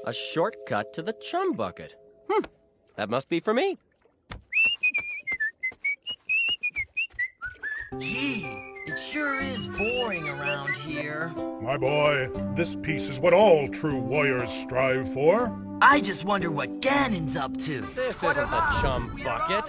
A shortcut to the chum bucket. That must be for me. Gee, it sure is boring around here. My boy, this peace is what all true warriors strive for. I just wonder what Ganon's up to. This isn't the chum bucket.